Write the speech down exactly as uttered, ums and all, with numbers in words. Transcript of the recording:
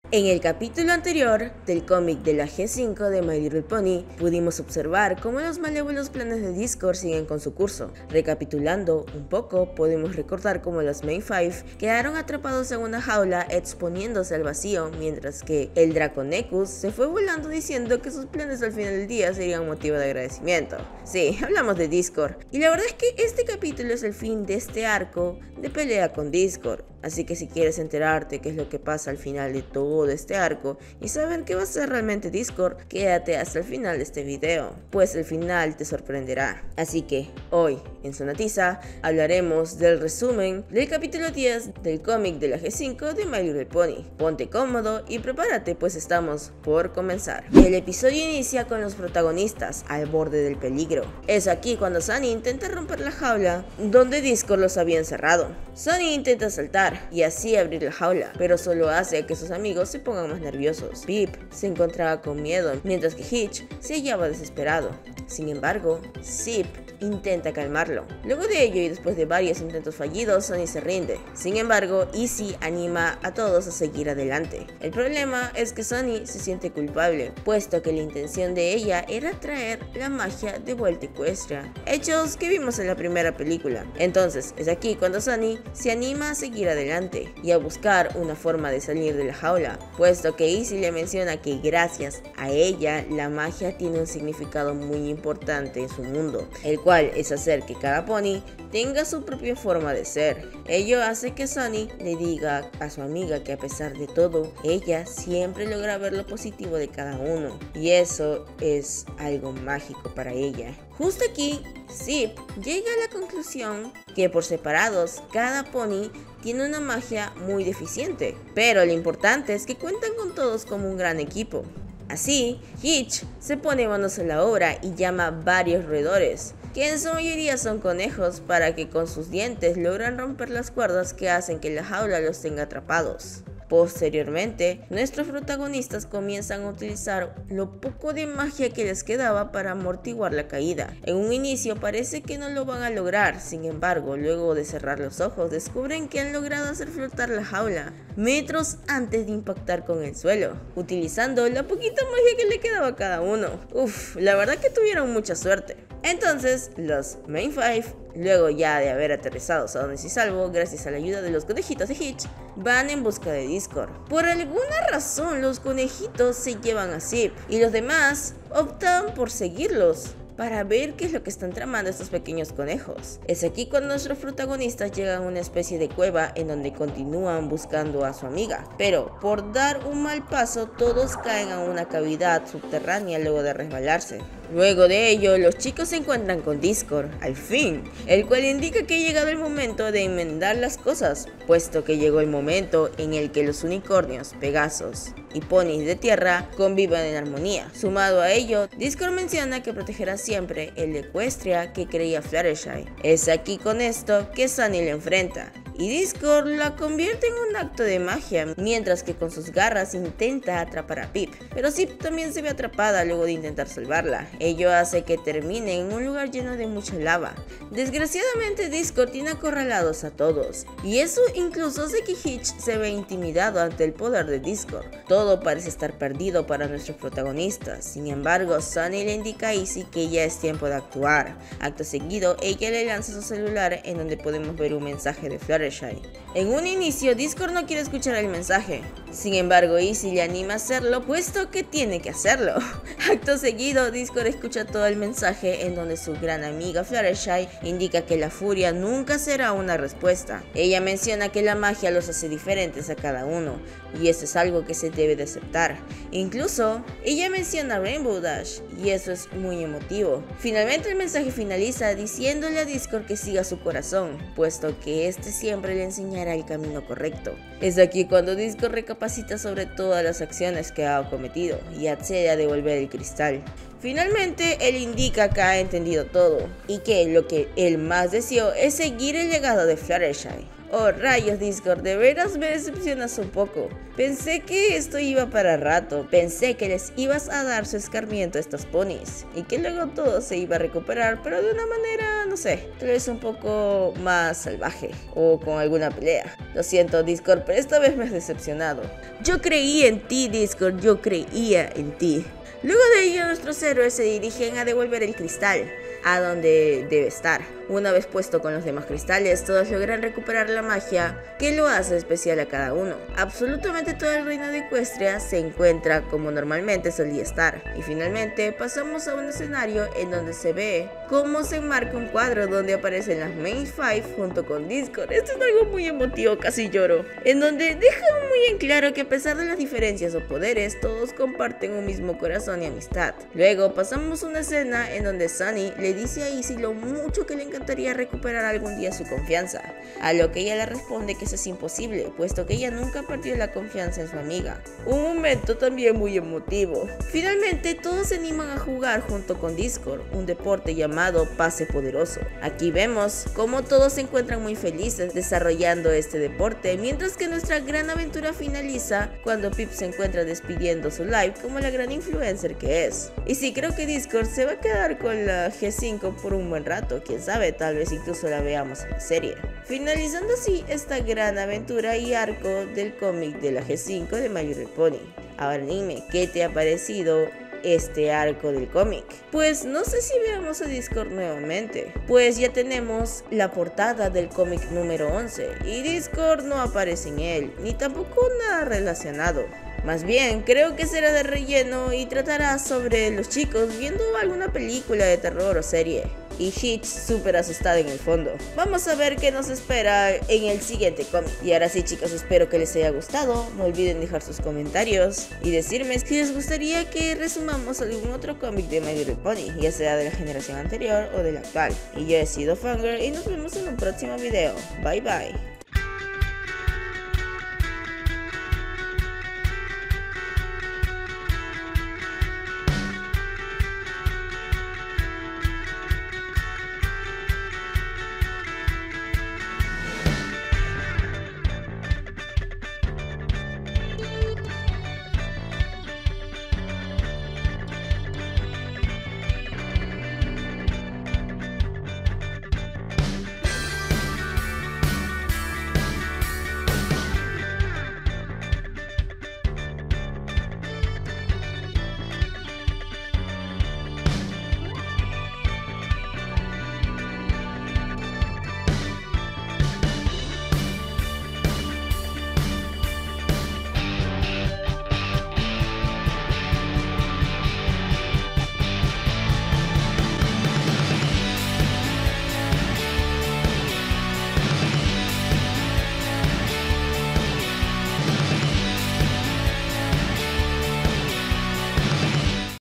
En el capítulo anterior del cómic de la G cinco de My Little Pony, pudimos observar cómo los malévolos planes de Discord siguen con su curso. Recapitulando un poco, podemos recordar cómo los Main Five quedaron atrapados en una jaula exponiéndose al vacío, mientras que el Draconecus se fue volando diciendo que sus planes al final del día serían motivo de agradecimiento. Sí, hablamos de Discord, y la verdad es que este capítulo es el fin de este arco de pelea con Discord. Así que si quieres enterarte qué es lo que pasa al final de todo este arco y saber qué va a ser realmente Discord, quédate hasta el final de este video, pues el final te sorprenderá. Así que hoy en Sonatiza hablaremos del resumen del capítulo diez del cómic de la G cinco de My Little Pony. Ponte cómodo y prepárate, pues estamos por comenzar. El episodio inicia con los protagonistas al borde del peligro. Es aquí cuando Sunny intenta romper la jaula donde Discord los había encerrado. Sunny intenta saltar y así abrir la jaula, pero solo hace que sus amigos se pongan más nerviosos. Pip se encontraba con miedo, mientras que Hitch se hallaba desesperado. Sin embargo, Zip intenta calmarlo. Luego de ello y después de varios intentos fallidos, Sunny se rinde. Sin embargo, Izzy anima a todos a seguir adelante. El problema es que Sunny se siente culpable, puesto que la intención de ella era traer la magia de vuelta a Equestria, hechos que vimos en la primera película. Entonces, es aquí cuando Sunny se anima a seguir adelante y a buscar una forma de salir de la jaula, puesto que Izzy le menciona que gracias a ella la magia tiene un significado muy importante en su mundo, el cual es hacer que cada pony tenga su propia forma de ser. Ello hace que Sunny le diga a su amiga que a pesar de todo, ella siempre logra ver lo positivo de cada uno, y eso es algo mágico para ella. Justo aquí, Zip llega a la conclusión que por separados, cada pony tiene una magia muy deficiente, pero lo importante es que cuentan con todos como un gran equipo. Así, Hitch se pone manos a la obra y llama a varios roedores, que en su mayoría son conejos, para que con sus dientes logran romper las cuerdas que hacen que la jaula los tenga atrapados. Posteriormente, nuestros protagonistas comienzan a utilizar lo poco de magia que les quedaba para amortiguar la caída. En un inicio parece que no lo van a lograr, sin embargo, luego de cerrar los ojos descubren que han logrado hacer flotar la jaula metros antes de impactar con el suelo, utilizando la poquita magia que le quedaba a cada uno. Uff, la verdad que tuvieron mucha suerte. Entonces, los Main Five, luego ya de haber aterrizado sanos y salvo gracias a la ayuda de los conejitos de Hitch, van en busca de Discord. Por alguna razón los conejitos se llevan a Zip y los demás optan por seguirlos para ver qué es lo que están tramando estos pequeños conejos. Es aquí cuando nuestros protagonistas llegan a una especie de cueva en donde continúan buscando a su amiga, pero por dar un mal paso todos caen a una cavidad subterránea luego de resbalarse. Luego de ello, los chicos se encuentran con Discord, al fin, el cual indica que ha llegado el momento de enmendar las cosas, puesto que llegó el momento en el que los unicornios, Pegasos y ponis de tierra convivan en armonía. Sumado a ello, Discord menciona que protegerá siempre el de Equestria que creía Fluttershy. Es aquí con esto que Sunny le enfrenta, y Discord la convierte en un acto de magia, mientras que con sus garras intenta atrapar a Pip, pero Zip también se ve atrapada luego de intentar salvarla. Ello hace que termine en un lugar lleno de mucha lava. Desgraciadamente Discord tiene acorralados a todos, y eso incluso hace que Hitch se vea intimidado ante el poder de Discord. Todo parece estar perdido para nuestros protagonistas, sin embargo Sunny le indica a Izzy que ya es tiempo de actuar. Acto seguido, ella le lanza su celular en donde podemos ver un mensaje de Fluttershy. En un inicio, Discord no quiere escuchar el mensaje, sin embargo Izzy le anima a hacerlo, puesto que tiene que hacerlo. Acto seguido, Discord escucha todo el mensaje en donde su gran amiga Fluttershy indica que la furia nunca será una respuesta. Ella menciona que la magia los hace diferentes a cada uno, y eso es algo que se debe de aceptar. Incluso, ella menciona Rainbow Dash, y eso es muy emotivo. Finalmente el mensaje finaliza diciéndole a Discord que siga su corazón, puesto que este siempre le enseñará el camino correcto. Es aquí cuando Discord recapacita sobre todas las acciones que ha cometido y accede a devolver el cristal. Finalmente, él indica que ha entendido todo y que lo que él más deseó es seguir el legado de Fluttershy. Oh rayos Discord, de veras me decepcionas un poco. Pensé que esto iba para rato, pensé que les ibas a dar su escarmiento a estos ponis y que luego todo se iba a recuperar, pero de una manera, no sé, tal vez un poco más salvaje o con alguna pelea. Lo siento Discord, pero esta vez me has decepcionado. Yo creía en ti Discord, yo creía en ti. Luego de ello nuestros héroes se dirigen a devolver el cristal a donde debe estar. Una vez puesto con los demás cristales, todos logran recuperar la magia que lo hace especial a cada uno. Absolutamente todo el reino de Equestria se encuentra como normalmente solía estar. Y finalmente pasamos a un escenario en donde se ve cómo se enmarca un cuadro donde aparecen las Main Five junto con Discord. Esto es algo muy emotivo, casi lloro. En donde dejan muy en claro que a pesar de las diferencias o poderes, todos comparten un mismo corazón y amistad. Luego pasamos a una escena en donde Sunny le dice a Izzy lo mucho que le encantaría recuperar algún día su confianza, a lo que ella le responde que eso es imposible, puesto que ella nunca perdió la confianza en su amiga. Un momento también muy emotivo. Finalmente todos se animan a jugar junto con Discord, un deporte llamado Pase Poderoso. Aquí vemos cómo todos se encuentran muy felices desarrollando este deporte, mientras que nuestra gran aventura finaliza cuando Pip se encuentra despidiendo su live como la gran influencer que es. Y sí, creo que Discord se va a quedar con la G cinco por un buen rato, quién sabe, tal vez incluso la veamos en la serie. Finalizando así esta gran aventura y arco del cómic de la G cinco de My Little Pony. Ahora dime, ¿qué te ha parecido este arco del cómic? Pues no sé si veamos a Discord nuevamente, pues ya tenemos la portada del cómic número once y Discord no aparece en él, ni tampoco nada relacionado. Más bien, creo que será de relleno y tratará sobre los chicos viendo alguna película de terror o serie. Y Hitch súper asustada en el fondo. Vamos a ver qué nos espera en el siguiente cómic. Y ahora sí chicos, espero que les haya gustado. No olviden dejar sus comentarios y decirme si les gustaría que resumamos algún otro cómic de My Little Pony, ya sea de la generación anterior o de la actual. Y yo he sido Fangirl y nos vemos en un próximo video. Bye bye.